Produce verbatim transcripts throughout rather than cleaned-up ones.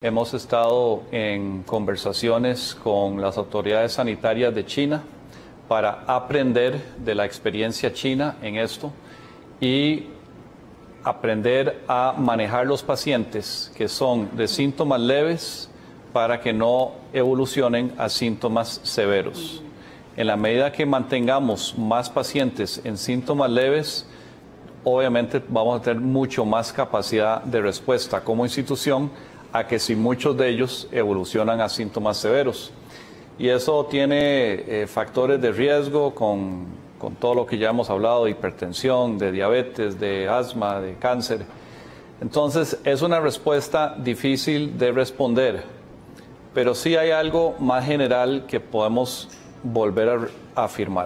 Hemos estado en conversaciones con las autoridades sanitarias de China para aprender de la experiencia china en esto y aprender a manejar los pacientes que son de síntomas leves para que no evolucionen a síntomas severos. En la medida que mantengamos más pacientes en síntomas leves, obviamente vamos a tener mucho más capacidad de respuesta como institución a que si muchos de ellos evolucionan a síntomas severos. Y eso tiene eh, factores de riesgo con, con todo lo que ya hemos hablado, de hipertensión, de diabetes, de asma, de cáncer. Entonces es una respuesta difícil de responder, pero sí hay algo más general que podemos volver a afirmar.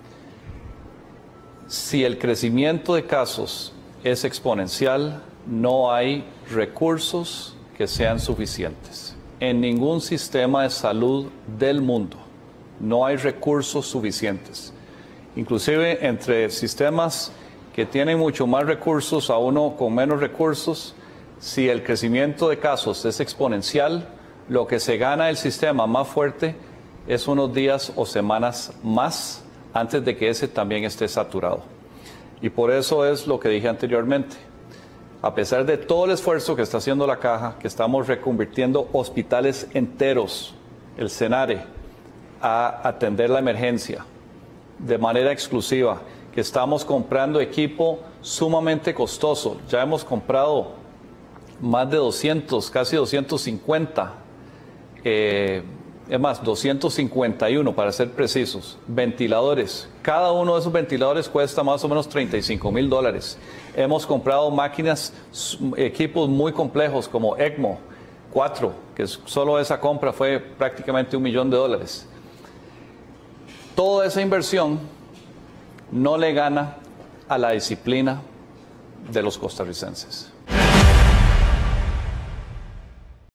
Si el crecimiento de casos es exponencial, no hay recursos que sean suficientes. En ningún sistema de salud del mundo no hay recursos suficientes. Inclusive entre sistemas que tienen mucho más recursos a uno con menos recursos, si el crecimiento de casos es exponencial, lo que se gana el sistema más fuerte es unos días o semanas más antes de que ese también esté saturado. Y por eso es lo que dije anteriormente. A pesar de todo el esfuerzo que está haciendo la Caja, que estamos reconvirtiendo hospitales enteros, el CENARE, a atender la emergencia de manera exclusiva, que estamos comprando equipo sumamente costoso. Ya hemos comprado más de doscientos, casi doscientos cincuenta, eh, es más, doscientos cincuenta y uno para ser precisos, ventiladores. Cada uno de esos ventiladores cuesta más o menos treinta y cinco mil dólares. Hemos comprado máquinas, equipos muy complejos como ECMO cuatro, que solo esa compra fue prácticamente un millón de dólares. Toda esa inversión no le gana a la disciplina de los costarricenses.